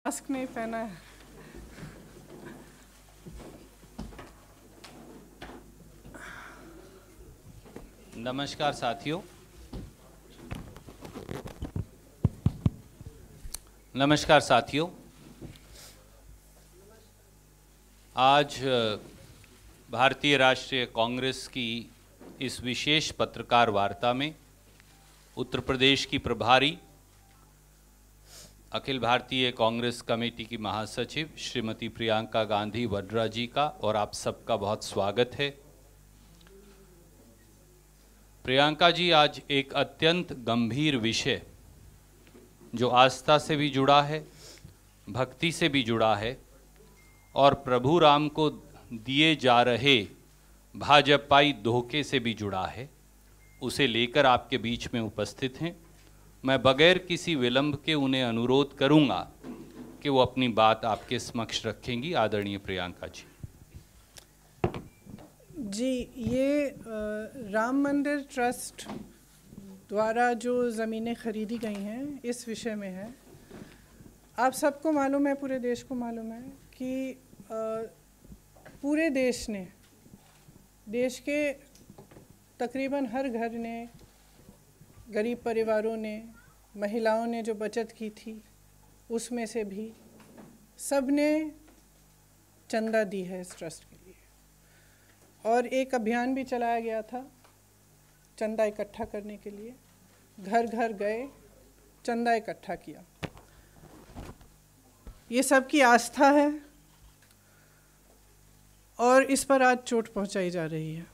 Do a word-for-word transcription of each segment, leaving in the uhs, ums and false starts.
Mask नहीं पहना है। नमस्कार साथियों, नमस्कार साथियों। आज भारतीय राष्ट्रीय कांग्रेस की इस विशेष पत्रकार वार्ता में उत्तर प्रदेश की प्रभारी अखिल भारतीय कांग्रेस कमेटी की महासचिव श्रीमती प्रियंका गांधी वड्रा जी का और आप सबका बहुत स्वागत है। प्रियंका जी आज एक अत्यंत गंभीर विषय जो आस्था से भी जुड़ा है, भक्ति से भी जुड़ा है और प्रभु राम को दिए जा रहे भाजपाई धोखे से भी जुड़ा है, उसे लेकर आपके बीच में उपस्थित हैं। मैं बगैर किसी विलंब के उन्हें अनुरोध करूंगा कि वो अपनी बात आपके समक्ष रखेंगी। आदरणीय प्रियंका जी। जी, ये राम मंदिर ट्रस्ट द्वारा जो ज़मीनें खरीदी गई हैं इस विषय में है। आप सबको मालूम है, पूरे देश को मालूम है कि पूरे देश ने, देश के तकरीबन हर घर ने, गरीब परिवारों ने, महिलाओं ने जो बचत की थी उसमें से भी सब ने चंदा दी है इस ट्रस्ट के लिए। और एक अभियान भी चलाया गया था चंदा इकट्ठा करने के लिए। घर घर गए, चंदा इकट्ठा किया। ये सबकी आस्था है और इस पर आज चोट पहुंचाई जा रही है।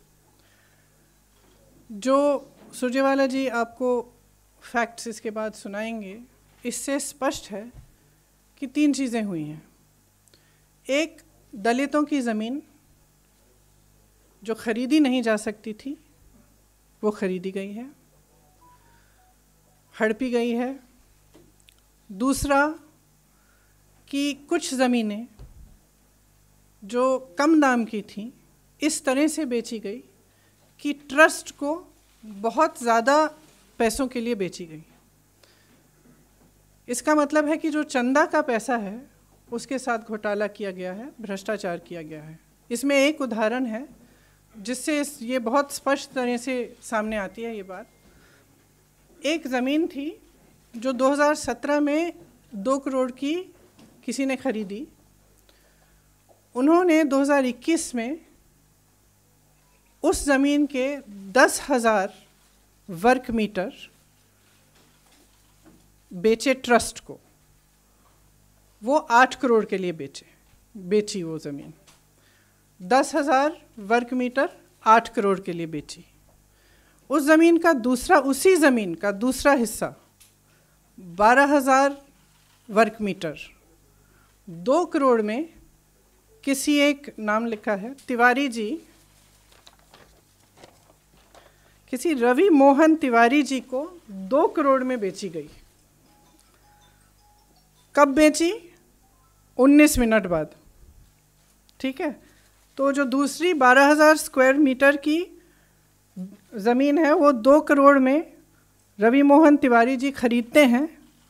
जो सुरजेवाला जी आपको फैक्ट्स इसके बाद सुनाएंगे, इससे स्पष्ट है कि तीन चीज़ें हुई हैं। एक, दलितों की ज़मीन जो खरीदी नहीं जा सकती थी वो खरीदी गई है, हड़पी गई है। दूसरा कि कुछ ज़मीनें जो कम दाम की थी इस तरह से बेची गई कि ट्रस्ट को बहुत ज़्यादा पैसों के लिए बेची गई। इसका मतलब है कि जो चंदा का पैसा है उसके साथ घोटाला किया गया है, भ्रष्टाचार किया गया है। इसमें एक उदाहरण है जिससे ये बहुत स्पष्ट तरह से सामने आती है ये बात। एक ज़मीन थी जो दो हज़ार सत्रह में दो करोड़ की किसी ने खरीदी। उन्होंने दो हज़ार इक्कीस में उस ज़मीन के दस हज़ार वर्ग मीटर बेचे ट्रस्ट को। वो आठ करोड़ के लिए बेचे बेची वो ज़मीन। दस हज़ार वर्ग मीटर आठ करोड़ के लिए बेची। उस ज़मीन का दूसरा, उसी ज़मीन का दूसरा हिस्सा बारह हज़ार वर्ग मीटर दो करोड़ में किसी एक, नाम लिखा है तिवारी जी, किसी रवि मोहन तिवारी जी को दो करोड़ में बेची गई। कब बेची? उन्नीस मिनट बाद। ठीक है, तो जो दूसरी बारह हज़ार स्क्वायर मीटर की ज़मीन है वो दो करोड़ में रवि मोहन तिवारी जी खरीदते हैं।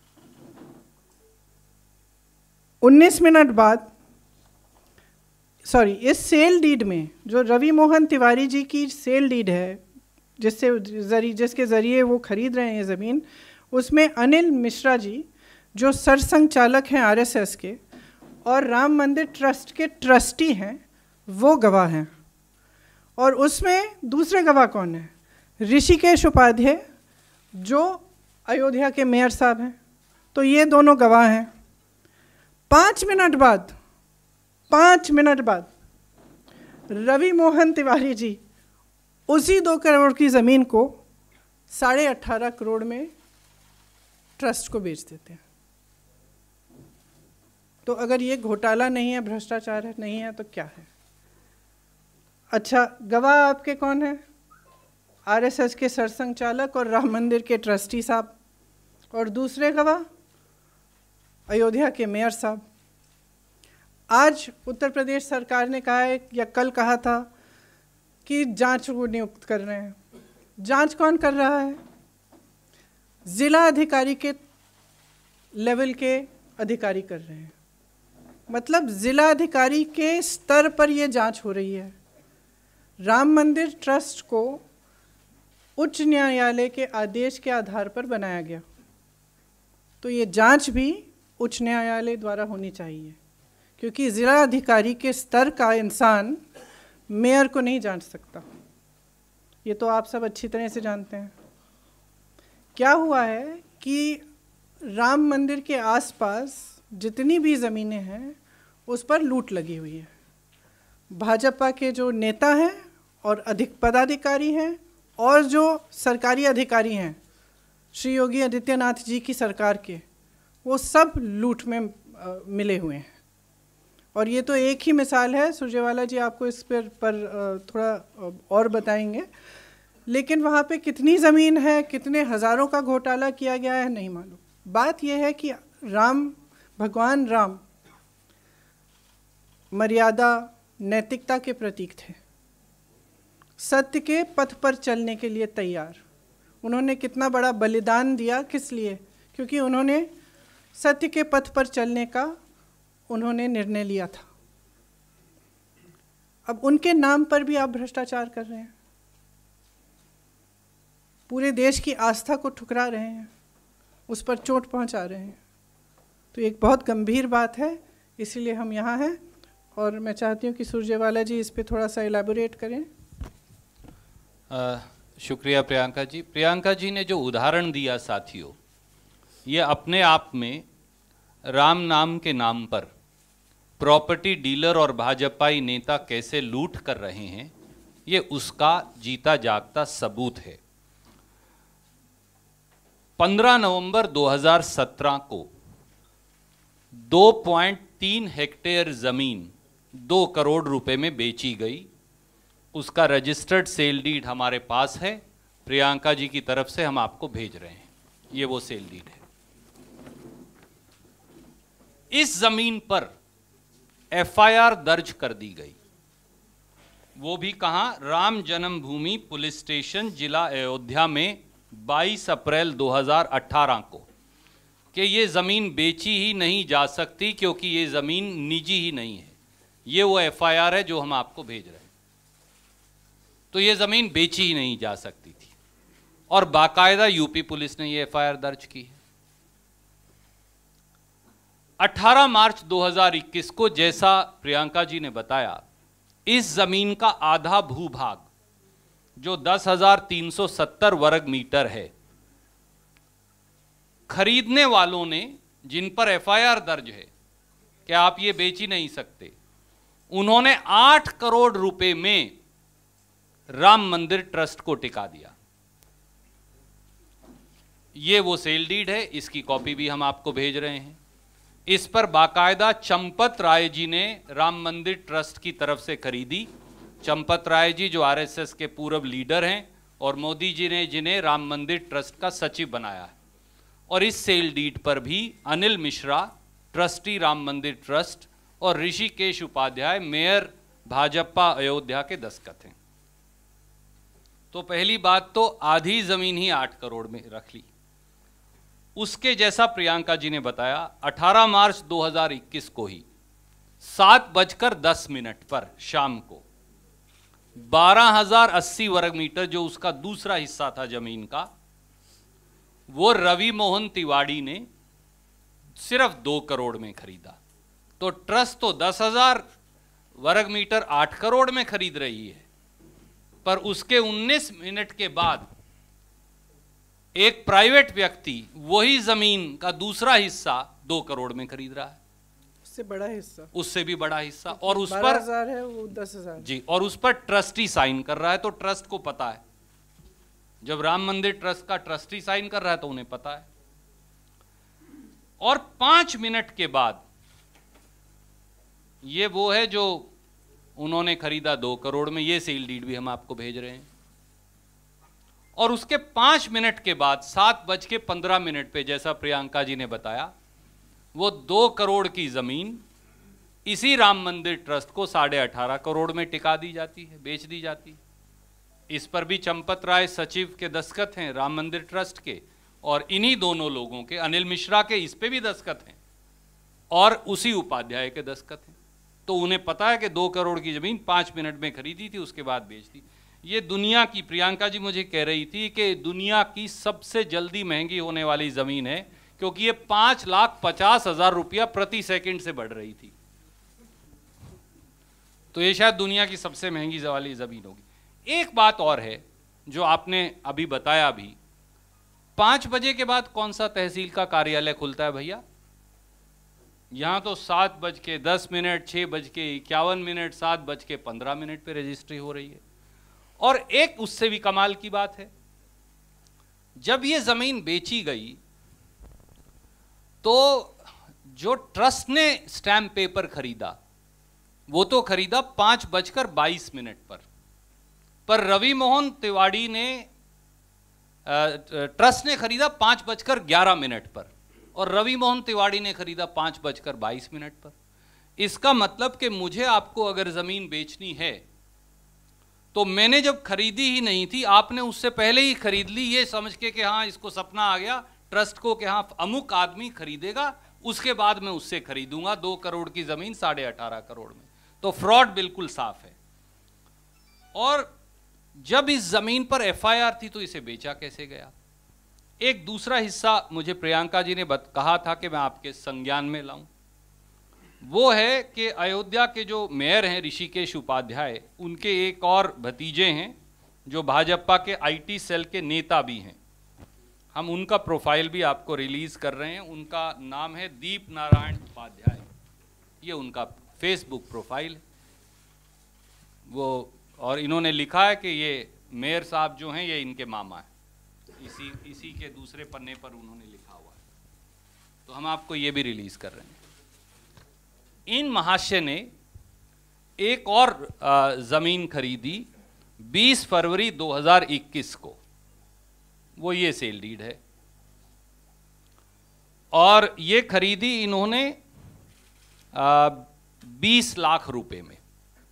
उन्नीस मिनट बाद, सॉरी, इस सेल डीड में जो रवि मोहन तिवारी जी की सेल डीड है, जिससे जरिए जिसके ज़रिए वो खरीद रहे हैं ज़मीन, उसमें अनिल मिश्रा जी जो सरसंघचालक हैं आरएसएस के और राम मंदिर ट्रस्ट के ट्रस्टी हैं, वो गवाह हैं। और उसमें दूसरे गवाह कौन है? ऋषिकेश उपाध्याय जो अयोध्या के मेयर साहब हैं। तो ये दोनों गवाह हैं। पाँच मिनट बाद पाँच मिनट बाद रवि मोहन तिवारी जी उसी दो करोड़ की ज़मीन को साढ़े अट्ठारह करोड़ में ट्रस्ट को बेच देते हैं। तो अगर ये घोटाला नहीं है, भ्रष्टाचार है, नहीं है, तो क्या है? अच्छा, गवाह आपके कौन है? आरएसएस के सरसंघचालक और राम मंदिर के ट्रस्टी साहब। और दूसरे गवाह अयोध्या के मेयर साहब। आज उत्तर प्रदेश सरकार ने कहा है, या कल कहा था, कि जांच को नियुक्त कर रहे हैं। जांच कौन कर रहा है? जिला अधिकारी के लेवल के अधिकारी कर रहे हैं। मतलब जिला अधिकारी के स्तर पर ये जांच हो रही है। राम मंदिर ट्रस्ट को उच्च न्यायालय के आदेश के आधार पर बनाया गया, तो ये जांच भी उच्च न्यायालय द्वारा होनी चाहिए, क्योंकि जिला अधिकारी के स्तर का इंसान मेयर को नहीं जांच सकता। ये तो आप सब अच्छी तरह से जानते हैं। क्या हुआ है कि राम मंदिर के आसपास जितनी भी ज़मीनें हैं उस पर लूट लगी हुई है। भाजपा के जो नेता हैं और अधिक पदाधिकारी हैं और जो सरकारी अधिकारी हैं श्री योगी आदित्यनाथ जी की सरकार के, वो सब लूट में आ, मिले हुए हैं। और ये तो एक ही मिसाल है, सुरजेवाला जी आपको इस पर पर थोड़ा और बताएंगे। लेकिन वहाँ पे कितनी ज़मीन है, कितने हज़ारों का घोटाला किया गया है, नहीं मालूम। बात यह है कि राम, भगवान राम मर्यादा, नैतिकता के प्रतीक थे, सत्य के पथ पर चलने के लिए तैयार। उन्होंने कितना बड़ा बलिदान दिया, किस लिए? क्योंकि उन्होंने सत्य के पथ पर चलने का उन्होंने निर्णय लिया था। अब उनके नाम पर भी आप भ्रष्टाचार कर रहे हैं, पूरे देश की आस्था को ठुकरा रहे हैं, उस पर चोट पहुंचा रहे हैं। तो एक बहुत गंभीर बात है, इसीलिए हम यहाँ हैं। और मैं चाहती हूँ कि सुरजेवाला जी इस पे थोड़ा सा इलेबोरेट करें। आ, शुक्रिया प्रियंका जी। प्रियंका जी ने जो उदाहरण दिया साथियों, ये अपने आप में राम नाम के नाम पर प्रॉपर्टी डीलर और भाजपाई नेता कैसे लूट कर रहे हैं, ये उसका जीता जागता सबूत है। पंद्रह नवंबर दो हज़ार सत्रह को दो पॉइंट तीन हेक्टेयर जमीन दो करोड़ रुपए में बेची गई। उसका रजिस्टर्ड सेल डीड हमारे पास है, प्रियंका जी की तरफ से हम आपको भेज रहे हैं। ये वो सेल डीड है। इस जमीन पर एफ आई आर दर्ज कर दी गई, वो भी कहां? राम जन्मभूमि पुलिस स्टेशन जिला अयोध्या में बाईस अप्रैल दो हज़ार अठारह को, कि ये ज़मीन बेची ही नहीं जा सकती क्योंकि ये ज़मीन निजी ही नहीं है। ये वो एफ आई आर है जो हम आपको भेज रहे हैं। तो ये ज़मीन बेची ही नहीं जा सकती थी और बाकायदा यूपी पुलिस ने ये एफ आई आर दर्ज की है। अठारह मार्च दो हज़ार इक्कीस को, जैसा प्रियंका जी ने बताया, इस ज़मीन का आधा भूभाग जो दस हजार तीन सौ सत्तर वर्ग मीटर है, खरीदने वालों ने, जिन पर एफ आई आर दर्ज है कि आप ये बेच ही नहीं सकते, उन्होंने आठ करोड़ रुपए में राम मंदिर ट्रस्ट को टिका दिया। ये वो सेल डीड है, इसकी कॉपी भी हम आपको भेज रहे हैं। इस पर बाकायदा चंपत राय जी ने राम मंदिर ट्रस्ट की तरफ से खरीदी। चंपत राय जी जो आर एस एस के पूर्व लीडर हैं और मोदी जी ने जिन्हें राम मंदिर ट्रस्ट का सचिव बनाया है। और इस सेल डीड पर भी अनिल मिश्रा, ट्रस्टी राम मंदिर ट्रस्ट, और ऋषिकेश उपाध्याय, मेयर भाजपा अयोध्या के दस्तखत हैं। तो पहली बात तो आधी जमीन ही आठ करोड़ में रख ली। उसके जैसा प्रियंका जी ने बताया, अठारह मार्च दो हज़ार इक्कीस को ही सात बजकर दस मिनट पर शाम को बारह हजार अस्सी वर्ग मीटर, जो उसका दूसरा हिस्सा था जमीन का, वो रवि मोहन तिवाड़ी ने सिर्फ दो करोड़ में खरीदा। तो ट्रस्ट तो दस हजार वर्ग मीटर आठ करोड़ में खरीद रही है, पर उसके उन्नीस मिनट के बाद एक प्राइवेट व्यक्ति वही जमीन का दूसरा हिस्सा दो करोड़ में खरीद रहा है। उससे बड़ा हिस्सा, उससे भी बड़ा हिस्सा, और उस पर बारह हजार है, वो दस हजार जी, और उस पर ट्रस्टी साइन कर रहा है। तो ट्रस्ट को पता है, जब राम मंदिर ट्रस्ट का ट्रस्टी साइन कर रहा है तो उन्हें पता है। और पांच मिनट के बाद, ये वो है जो उन्होंने खरीदा दो करोड़ में, ये सेल डीड भी हम आपको भेज रहे हैं। और उसके पांच मिनट के बाद सात बज के पंद्रह मिनट पे, जैसा प्रियंका जी ने बताया, वो दो करोड़ की जमीन इसी राम मंदिर ट्रस्ट को साढ़े अठारह करोड़ में टिका दी जाती है, बेच दी जाती है। इस पर भी चंपत राय सचिव के दस्तखत हैं राम मंदिर ट्रस्ट के, और इन्हीं दोनों लोगों के, अनिल मिश्रा के, इस पे भी दस्तखत हैं। और उसी उपाध्याय के दस्तखत हैं। तो उन्हें पता है कि दो करोड़ की ज़मीन पाँच मिनट में खरीदी थी, उसके बाद बेच दी। ये दुनिया की, प्रियंका जी मुझे कह रही थी कि दुनिया की सबसे जल्दी महंगी होने वाली ज़मीन है, क्योंकि ये पाँच लाख पचास हज़ार रुपया प्रति सेकंड से बढ़ रही थी। तो ये शायद दुनिया की सबसे महंगी वाली ज़मीन होगी। एक बात और है जो आपने अभी बताया भी, पाँच बजे के बाद कौन सा तहसील का कार्यालय खुलता है भैया? यहाँ तो सात बज के दस मिनट, छः बज के इक्यावन मिनट, सात बज के पंद्रह मिनट पे रजिस्ट्री हो रही है। और एक उससे भी कमाल की बात है, जब ये ज़मीन बेची गई तो जो ट्रस्ट ने स्टैम्प पेपर खरीदा वो तो खरीदा पाँच बजकर बाईस मिनट पर, पर रवि मोहन तिवारी ने, ट्रस्ट ने खरीदा पाँच बजकर ग्यारह मिनट पर और रवि मोहन तिवारी ने खरीदा पाँच बजकर बाईस मिनट पर। इसका मतलब कि मुझे आपको अगर ज़मीन बेचनी है तो मैंने जब खरीदी ही नहीं थी, आपने उससे पहले ही खरीद ली, ये समझ के कि हाँ इसको सपना आ गया ट्रस्ट को कि हाँ अमुक आदमी खरीदेगा, उसके बाद मैं उससे खरीदूंगा दो करोड़ की ज़मीन साढ़े अठारह करोड़ में। तो फ्रॉड बिल्कुल साफ है। और जब इस ज़मीन पर एफ आई आर थी तो इसे बेचा कैसे गया? एक दूसरा हिस्सा मुझे प्रियंका जी ने बत कहा था कि मैं आपके संज्ञान में लाऊं, वो है कि अयोध्या के जो मेयर हैं ऋषिकेश उपाध्याय, उनके एक और भतीजे हैं जो भाजपा के आई टी सेल के नेता भी हैं। हम उनका प्रोफाइल भी आपको रिलीज कर रहे हैं। उनका नाम है दीप नारायण उपाध्याय, ये उनका फेसबुक प्रोफाइल है वो, और इन्होंने लिखा है कि ये मेयर साहब जो हैं ये इनके मामा हैं, इसी इसी के दूसरे पन्ने पर उन्होंने लिखा हुआ है। तो हम आपको ये भी रिलीज कर रहे हैं। इन महाशय ने एक और ज़मीन खरीदी बीस फरवरी दो हज़ार इक्कीस को, वो ये सेल डीड है, और ये खरीदी इन्होंने बीस लाख रुपए में।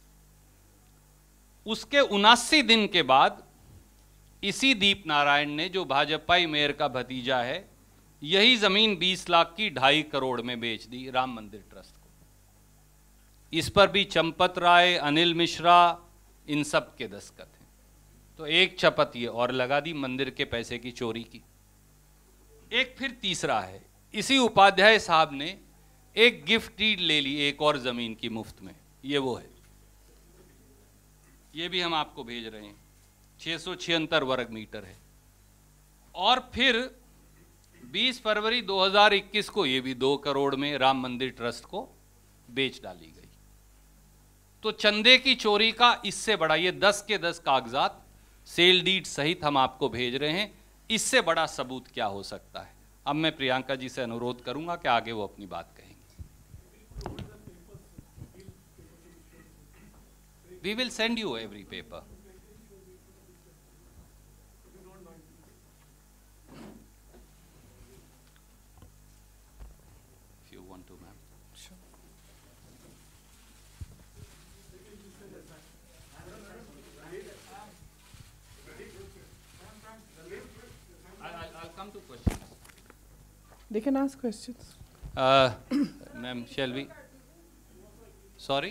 उसके उनासी दिन के बाद इसी दीप नारायण ने, जो भाजपाई मेयर का भतीजा है, यही जमीन बीस लाख की ढाई करोड़ में बेच दी राम मंदिर ट्रस्ट को। इस पर भी चंपत राय, अनिल मिश्रा, इन सब के दस्तखत हैं। तो एक चपत ये और लगा दी मंदिर के पैसे की चोरी की। एक फिर तीसरा है, इसी उपाध्याय साहब ने एक गिफ्ट डीड ले ली एक और जमीन की मुफ्त में, ये वो है, ये भी हम आपको भेज रहे हैं, छः सौ छिहत्तर वर्ग मीटर है। और फिर बीस फरवरी दो हज़ार इक्कीस को ये भी दो करोड़ में राम मंदिर ट्रस्ट को बेच डाली गई। तो चंदे की चोरी का इससे बड़ा, ये दस के दस कागजात सेल डीड सहित हम आपको भेज रहे हैं, इससे बड़ा सबूत क्या हो सकता है? अब मैं प्रियंका जी से अनुरोध करूंगा कि आगे वो अपनी बात कहेंगे। We will send you every paper. If you want to, ma'am. Sure. I'll, I'll come to questions. They can ask questions. Uh, ma'am, shall we? Sorry?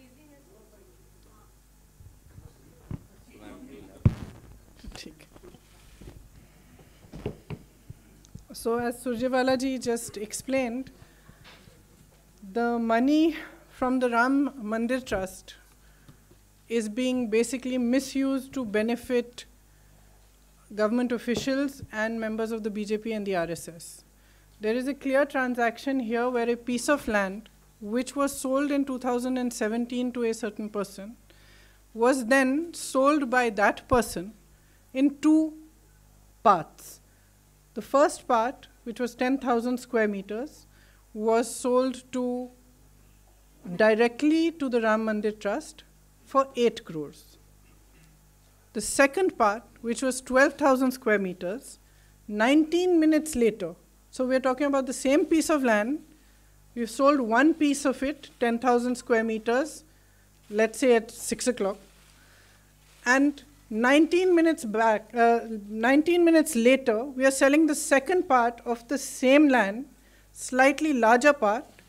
So as Surjewala ji just explained, the money from the Ram Mandir Trust is being basically misused to benefit government officials and members of the B J P and the R S S. There is a clear transaction here where a piece of land which was sold in two thousand seventeen to a certain person was then sold by that person in two parts. The first part, which was ten thousand square meters, was sold to directly to the Ram Mandir Trust for eight crores. The second part, which was twelve thousand square meters, nineteen minutes later, so we're talking about the same piece of land, we've sold one piece of it, ten thousand square meters, let's say at six o'clock, and nineteen minutes back, uh, nineteen minutes later, we are selling the second part of the same land, slightly larger part,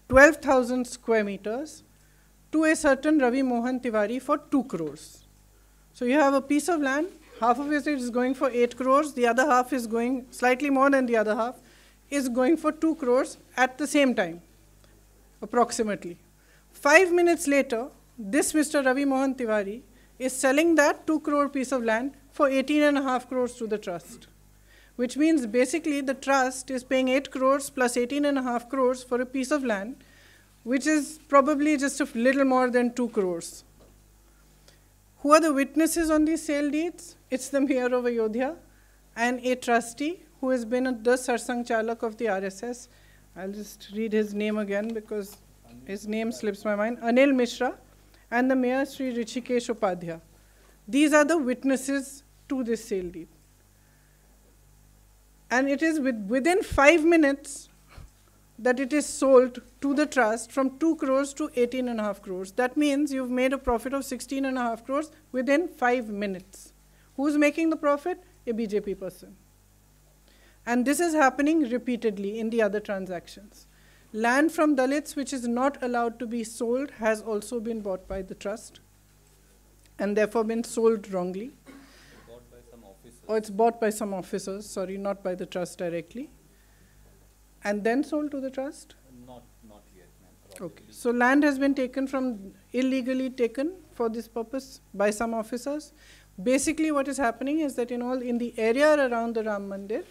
twelve thousand square meters to a certain Ravi Mohan Tiwari for two crores. So you have a piece of land, half of it is going for eight crores, the other half is going, slightly more than the other half, is going for two crores at the same time, approximately. Five minutes later, this Mister Ravi Mohan Tiwari is selling that two crore piece of land for eighteen and a half crores to the trust, which means basically the trust is paying eight crores plus eighteen and a half crores for a piece of land, which is probably just a little more than two crores. Who are the witnesses on these sale deeds? It's the mayor of Ayodhya and a trustee who has been the Sarsang Chalak of the R S S. I'll just read his name again because his name slips my mind. Anil Mishra and the mayor Sri Rishikesh Upadhyay. These are the witnesses to this sale deed. And it is with, within five minutes that it is sold to the trust from two crores to eighteen and a half crores. That means you've made a profit of sixteen and a half crores within five minutes. Who's making the profit? A B J P person. And this is happening repeatedly in the other transactions. Land from Dalits which is not allowed to be sold has also been bought by the trust and therefore been sold wrongly. Bought by some officers. Or it's bought by some officers, sorry, not by the trust directly. And then sold to the trust? Not, not yet, ma'am. Okay. So land has been taken from, illegally taken for this purpose by some officers. Basically what is happening is that in all, in the area around the Ram Mandir,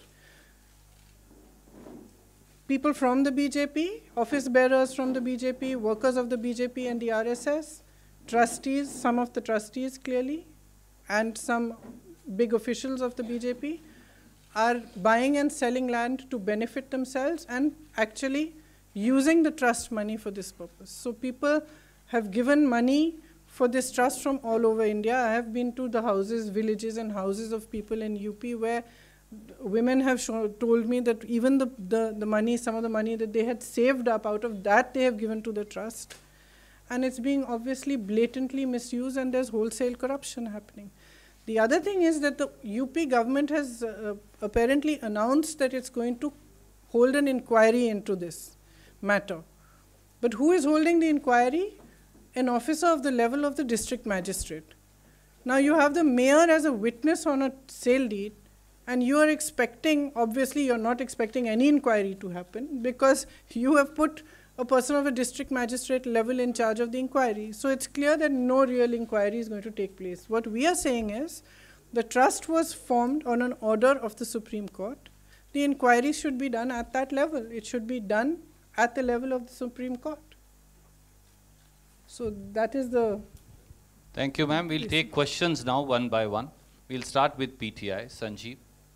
people from the B J P, office bearers from the B J P, workers of the B J P and the R S S, trustees, some of the trustees clearly, and some big officials of the B J P are buying and selling land to benefit themselves and actually using the trust money for this purpose. So people have given money for this trust from all over India. I have been to the houses, villages and houses of people in U P where women have show, told me that even the, the, the money, some of the money that they had saved up, out of that they have given to the trust. And it's being obviously blatantly misused and there's wholesale corruption happening. The other thing is that the U P government has uh, apparently announced that it's going to hold an inquiry into this matter. But who is holding the inquiry? An officer of the level of the district magistrate. Now you have the mayor as a witness on a sale deed, and you are expecting, obviously you're not expecting any inquiry to happen because you have put a person of a district magistrate level in charge of the inquiry. So it's clear that no real inquiry is going to take place. What we are saying is the trust was formed on an order of the Supreme Court. The inquiry should be done at that level. It should be done at the level of the Supreme Court. So that is the... Thank you, ma'am. We'll yes. take questions now one by one. We'll start with P T I. Sanjeev.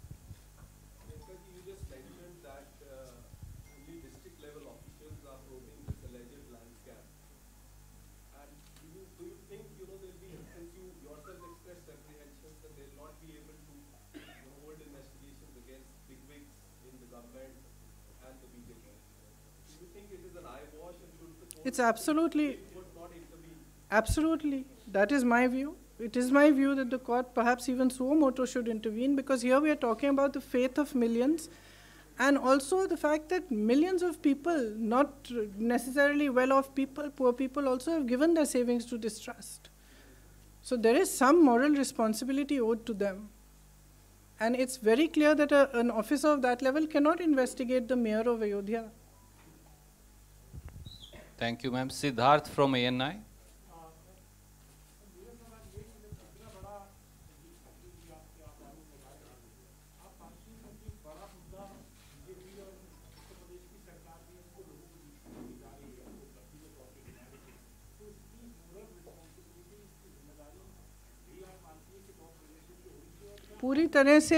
It's absolutely, absolutely, that is my view. It is my view that the court, perhaps even suo motu, should intervene because here we are talking about the faith of millions and also the fact that millions of people, not necessarily well-off people, poor people also have given their savings to this trust. So there is some moral responsibility owed to them. And it's very clear that a, an officer of that level cannot investigate the mayor of Ayodhya. Thank you, ma'am. Siddharth from A N I. पूरी तरह से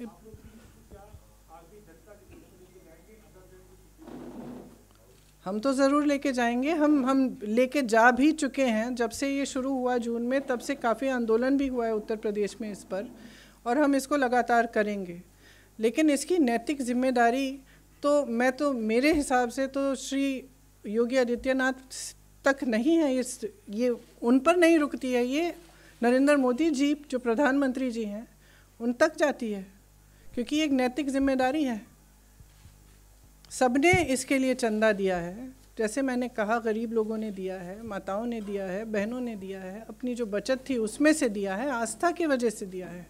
हम तो ज़रूर लेके जाएंगे, हम हम लेके जा भी चुके हैं। जब से ये शुरू हुआ जून में, तब से काफ़ी आंदोलन भी हुआ है उत्तर प्रदेश में इस पर, और हम इसको लगातार करेंगे। लेकिन इसकी नैतिक जिम्मेदारी तो मैं तो मेरे हिसाब से तो श्री योगी आदित्यनाथ तक नहीं है, इस ये उन पर नहीं रुकती है, ये नरेंद्र मोदी जी जो प्रधानमंत्री जी हैं उन तक जाती है, क्योंकि एक नैतिक जिम्मेदारी है। सबने इसके लिए चंदा दिया है, जैसे मैंने कहा, गरीब लोगों ने दिया है, माताओं ने दिया है, बहनों ने दिया है, अपनी जो बचत थी उसमें से दिया है, आस्था की वजह से दिया है।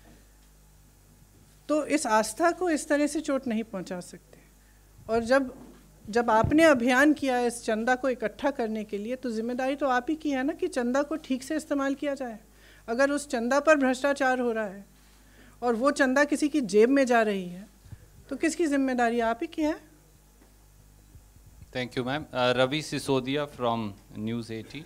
तो इस आस्था को इस तरह से चोट नहीं पहुंचा सकते। और जब जब आपने अभियान किया है इस चंदा को इकट्ठा करने के लिए, तो जिम्मेदारी तो आप ही की है ना कि चंदा को ठीक से इस्तेमाल किया जाए। अगर उस चंदा पर भ्रष्टाचार हो रहा है और वो चंदा किसी की जेब में जा रही है, तो किसकी जिम्मेदारी? आप ही की है। Thank you ma'am. Ravi Sisodia from News eighteen.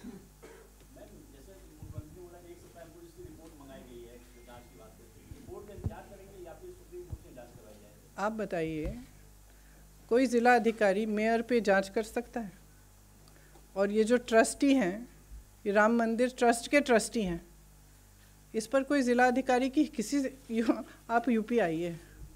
आप बताइए, कोई ज़िला अधिकारी मेयर पे जांच कर सकता है? और ये जो ट्रस्टी हैं, ये राम मंदिर ट्रस्ट के ट्रस्टी हैं, इस पर कोई ज़िला अधिकारी की किसी यू, आप यूपी आइए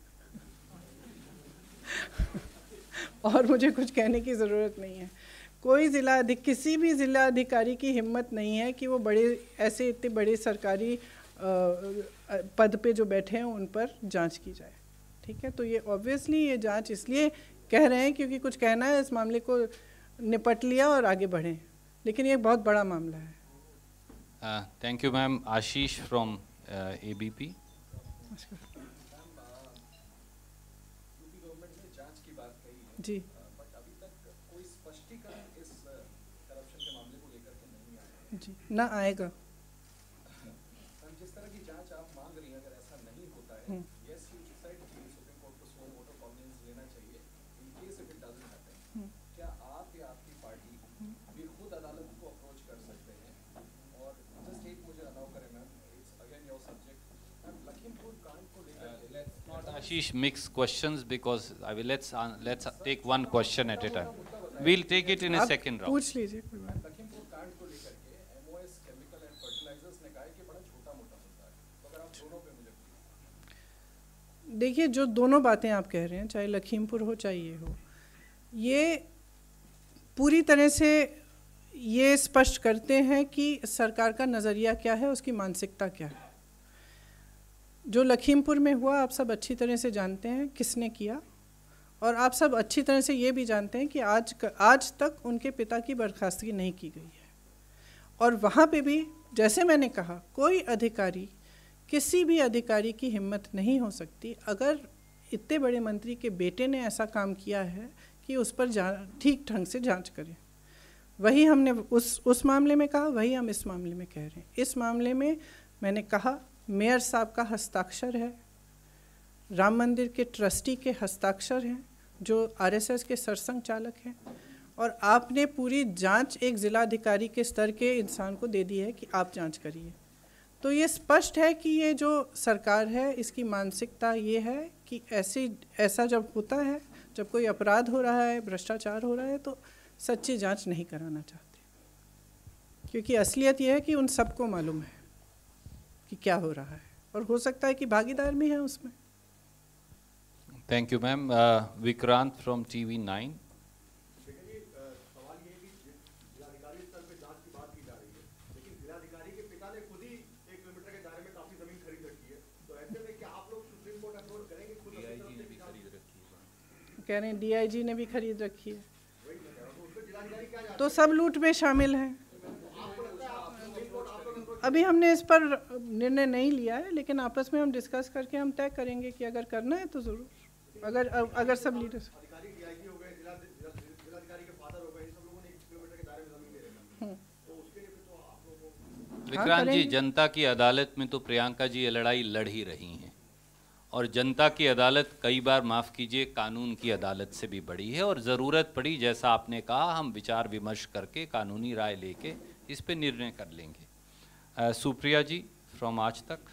और मुझे कुछ कहने की ज़रूरत नहीं है। कोई ज़िला अधिक किसी भी ज़िला अधिकारी की हिम्मत नहीं है कि वो बड़े ऐसे इतने बड़े सरकारी पद पे जो बैठे हैं उन पर जांच की जाए। ठीक है, तो ये ऑब्वियसली ये जांच इसलिए कह रहे हैं क्योंकि कुछ कहना है, इस मामले को निपट लिया और आगे बढ़ें, लेकिन ये एक बहुत बड़ा मामला है। Thank you ma'am. Ashish from ABP. जी, बट अभी तक कोई स्पष्टीकरण इस करप्शन के मामले को लेकर के नहीं आया है। जी, ना आएगा। मैम, जिस तरह की जांच आप मांग रही हैं, अगर ऐसा नहीं होता है, यस यू डिसाइड कि सुप्रीम कोर्ट को सो वोट ऑफ कॉन्फिडेंस लेना चाहिए in case if it doesn't happen, क्या आप या आपकी पार्टी भी खुद अदालत को अप्रोच कर सकते हैं? और जस्ट एक मुझे अलाउ करें ma'am, it's again your subject. Ma'am, Lakhimpur कांड को लेकर के let's not Ashish mix questions because I will let's let's take one question at a time. We'll take it in a second round. पूछ लीजिए कोई बात। लखीमपुर कांड को लेकर के एमओएस केमिकल एंड फर्टिलाइजर्स ने कहा है कि बड़ा छोटा मोटा मुद्दा है, तो अगर आप दोनों पे मुझे देखिए, जो दोनों बातें आप कह रहे हैं, चाहे लखीमपुर हो चाहे ये हो, ये पूरी तरह से ये स्पष्ट करते हैं कि सरकार का नज़रिया क्या है, उसकी मानसिकता क्या है। जो लखीमपुर में हुआ आप सब अच्छी तरह से जानते हैं किसने किया, और आप सब अच्छी तरह से ये भी जानते हैं कि आज आज तक उनके पिता की बर्खास्तगी नहीं की गई है। और वहाँ पे भी जैसे मैंने कहा, कोई अधिकारी, किसी भी अधिकारी की हिम्मत नहीं हो सकती अगर इतने बड़े मंत्री के बेटे ने ऐसा काम किया है कि उस पर जा ठीक ढंग से जांच करें। वही हमने उस उस मामले में कहा, वही हम इस मामले में कह रहे हैं। इस मामले में मैंने कहा मेयर साहब का हस्ताक्षर है, राम मंदिर के ट्रस्टी के हस्ताक्षर हैं जो आरएसएस के सरसंघ चालक हैं, और आपने पूरी जांच एक ज़िलाधिकारी के स्तर के इंसान को दे दी है कि आप जांच करिए। तो ये स्पष्ट है कि ये जो सरकार है इसकी मानसिकता ये है कि ऐसी ऐसा जब होता है, जब कोई अपराध हो रहा है, भ्रष्टाचार हो रहा है, तो सच्ची जांच नहीं कराना चाहते, क्योंकि असलियत ये है कि उन सबको मालूम है कि क्या हो रहा है, और हो सकता है कि भागीदार भी हैं उसमें। Thank you ma'am. Vikrant from TV nine. सवाल ये है कि जिलाधिकारी स्तर पे जांच की बात की जा रही है, लेकिन जिलाधिकारी के पिता ने खुद ही एक किलोमीटर के दायरे में काफी जमीन खरीद रखी है, तो ऐसे में क्या आप लोग सुप्रीम कोर्ट अप्रोच करेंगे? खुद डीआईजी ने भी खरीद रखी है, कह रहे हैं डीआईजी ने भी खरीद रखी है, वही मैं कह रहा हूं, तो उसको जिलाधिकारी क्या जांच? तो सब लूट में शामिल हैं। आपको लगता है आप सुप्रीम कोर्ट आप लोग अप्रोच? अभी हमने इस पर निर्णय नहीं लिया है, लेकिन आपस में हम डिस्कस करके हम तय करेंगे कि अगर करना है तो ज़रूर, अगर अगर सब लीडर्स अधिकारी डीआईजी हो गए, जिला जिलाधिकारी के फादर हो गए, सब लोगों ने एक किलोमीटर के दायरे में जमीन ले रखी, तो उसके लिए फिर तो आप लोगों को विक्रांत जी, करेंगे। जनता की अदालत में तो प्रियंका जी ये लड़ाई लड़ ही रही हैं, और जनता की अदालत कई बार, माफ़ कीजिए, कानून की अदालत से भी बड़ी है, और ज़रूरत पड़ी, जैसा आपने कहा, हम विचार विमर्श करके कानूनी राय लेके इस पे निर्णय कर लेंगे। uh, सुप्रिया जी फ्रॉम आज तक।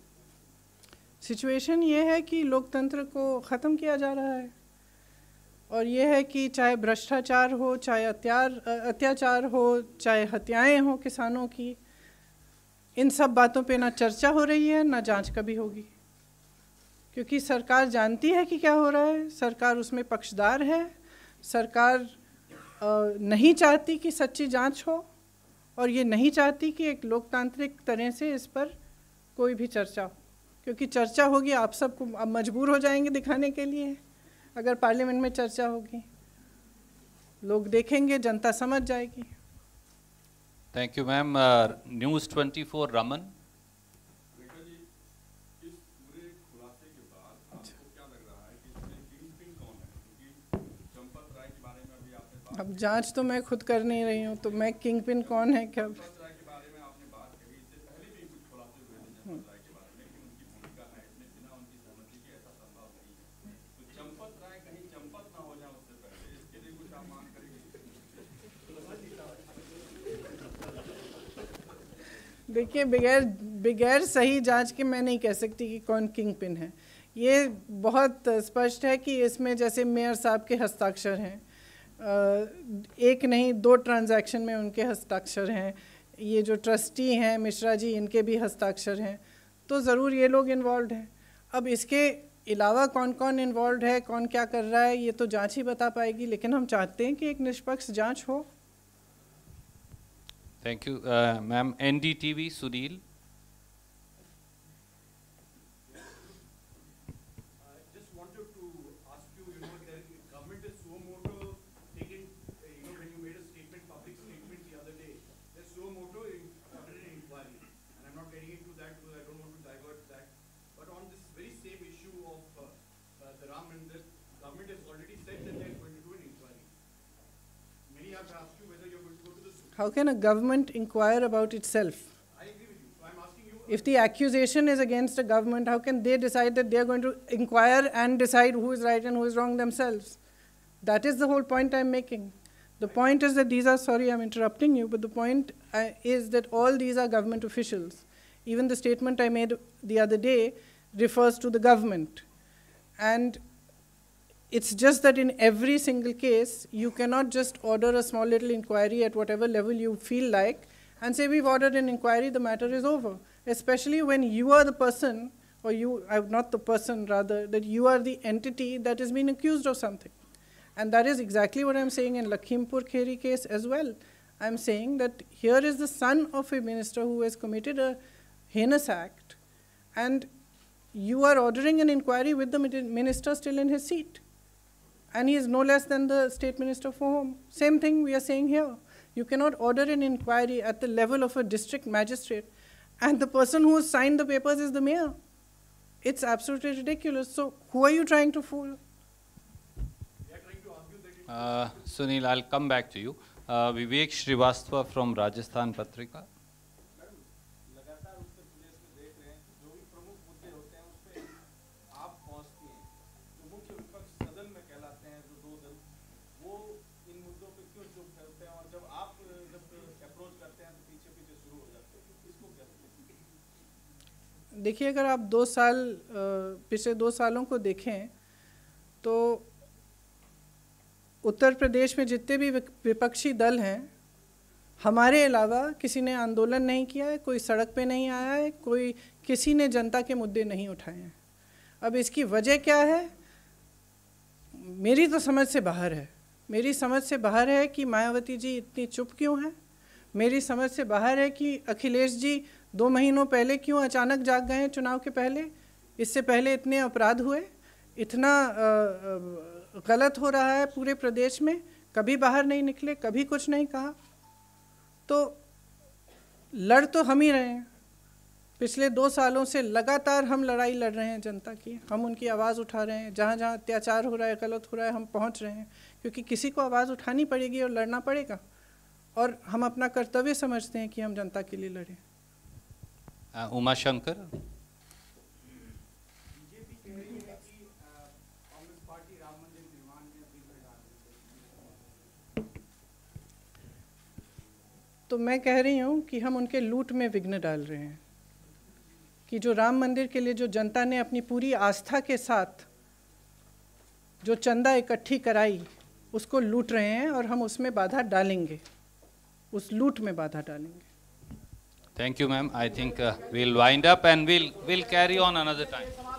सिचुएशन ये है कि लोकतंत्र को ख़त्म किया जा रहा है, और ये है कि चाहे भ्रष्टाचार हो, चाहे अत्यार अत्याचार हो, चाहे हत्याएं हो किसानों की, इन सब बातों पे ना चर्चा हो रही है, ना जांच कभी होगी, क्योंकि सरकार जानती है कि क्या हो रहा है, सरकार उसमें पक्षदार है, सरकार नहीं चाहती कि सच्ची जांच हो, और ये नहीं चाहती कि एक लोकतांत्रिक तरह से इस पर कोई भी चर्चा हो, क्योंकि चर्चा होगी आप सबको अब मजबूर हो जाएंगे दिखाने के लिए। अगर पार्लियामेंट में चर्चा होगी, लोग देखेंगे, जनता समझ जाएगी। Thank you ma'am. News twenty four Raman. अब जांच तो मैं खुद कर नहीं रही हूँ, तो मैं किंग पिन कौन है क्या? देखिए, बगैर बगैर सही जांच के मैं नहीं कह सकती कि कौन किंग पिन है। ये बहुत स्पष्ट है कि इसमें जैसे मेयर साहब के हस्ताक्षर हैं, एक नहीं दो ट्रांजैक्शन में उनके हस्ताक्षर हैं, ये जो ट्रस्टी हैं मिश्रा जी, इनके भी हस्ताक्षर हैं, तो ज़रूर ये लोग इन्वॉल्व हैं। अब इसके अलावा कौन कौन इन्वॉल्व है, कौन क्या कर रहा है, ये तो जांच ही बता पाएगी, लेकिन हम चाहते हैं कि एक निष्पक्ष जांच हो। Thank you ma'am. NDTV Sunil. How can a government inquire about itself? I agree with you. So I'm asking you. If the accusation is against a government, how can they decide that they are going to inquire and decide who is right and who is wrong themselves? That is the whole point I'm making. The point is that these are, sorry I'm interrupting you, but the point uh, is that all these are government officials. Even the statement I made the other day refers to the government. And it's just that in every single case, you cannot just order a small little inquiry at whatever level you feel like and say, we've ordered an inquiry, the matter is over. Especially when you are the person, or you, uh, not the person rather, that you are the entity that is being accused of something. And that is exactly what I'm saying in Lakhimpur Kheri case as well. I'm saying that here is the son of a minister who has committed a heinous act, and you are ordering an inquiry with the minister still in his seat. And he is no less than the state minister for home. Same thing we are saying here. You cannot order an inquiry at the level of a district magistrate, and the person who has signed the papers is the mayor. It's absolutely ridiculous. So who are you trying to fool? Uh, Sunil, I'll come back to you. Uh, Vivek Srivastava from Rajasthan Patrika. देखिए, अगर आप दो साल पिछले दो सालों को देखें तो उत्तर प्रदेश में जितने भी विपक्षी दल हैं, हमारे अलावा किसी ने आंदोलन नहीं किया है, कोई सड़क पे नहीं आया है, कोई किसी ने जनता के मुद्दे नहीं उठाए हैं। अब इसकी वजह क्या है, मेरी तो समझ से बाहर है। मेरी समझ से बाहर है कि मायावती जी इतनी चुप क्यों हैं। मेरी समझ से बाहर है कि अखिलेश जी दो महीनों पहले क्यों अचानक जाग गए हैं चुनाव के पहले। इससे पहले इतने अपराध हुए, इतना गलत हो रहा है पूरे प्रदेश में, कभी बाहर नहीं निकले, कभी कुछ नहीं कहा। तो लड़ तो हम ही रहे हैं। पिछले दो सालों से लगातार हम लड़ाई लड़ रहे हैं जनता की, हम उनकी आवाज़ उठा रहे हैं। जहाँ जहाँ अत्याचार हो रहा है, गलत हो रहा है, हम पहुँच रहे हैं, क्योंकि किसी को आवाज़ उठानी पड़ेगी और लड़ना पड़ेगा। और हम अपना कर्तव्य समझते हैं कि हम जनता के लिए लड़ें। उमा शंकर। तो मैं कह रही हूँ कि हम उनके लूट में विघ्न डाल रहे हैं, कि जो राम मंदिर के लिए जो जनता ने अपनी पूरी आस्था के साथ जो चंदा इकट्ठी कराई उसको लूट रहे हैं और हम उसमें बाधा डालेंगे, उस लूट में बाधा डालेंगे। Thank you, ma'am. I think uh, we'll wind up and we'll we'll carry on another time.